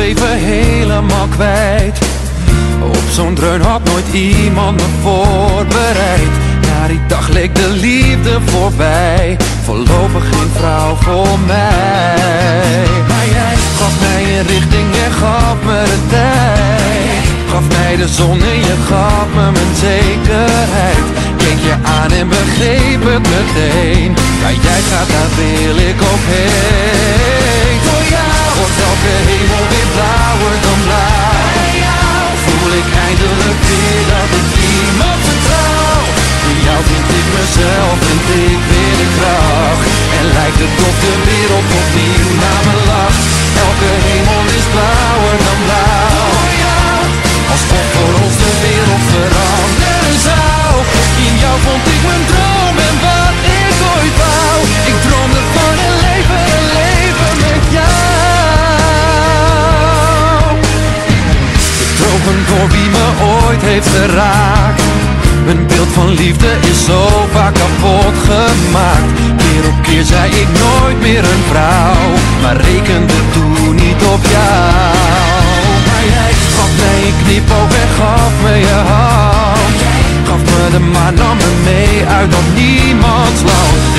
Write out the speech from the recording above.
even helemaal kwijt. Op zo'n dreun had nooit iemand me voorbereid. Na die dag leek de liefde voorbij, voorlopig geen vrouw voor mij. Maar jij gaf mij een richting en gaf me de tijd. Gaf mij de zon en je gaf me mijn zekerheid. Keek je aan en begreep het meteen. Waar jij gaat, daar wil ik ook heen. Voor jou wordt elke hemel weer blauwer dan blauw. Bij jou voel ik eindelijk weer dat ik iemand vertrouw. In jou vind ik mezelf, vind ik weer de kracht. En lijkt het of de wereld opnieuw naar me lacht. Elke hemel is blauwer dan blauw. Alsof voor ons de wereld veranderen zou. In jou vond ik mijn droom en wat ik ooit wou. Ik droomde van een leven met jou. De dromen door wie me ooit heeft geraakt. Mijn beeld van liefde is zo vaak kapot gemaakt. Keer op keer zei ik nooit meer een vrouw, maar rekende toen niet op jou. Maar jij gaf mij een knipoog en gaf me je hand. Gaf me de maan, nam me mee uit dat niemands land.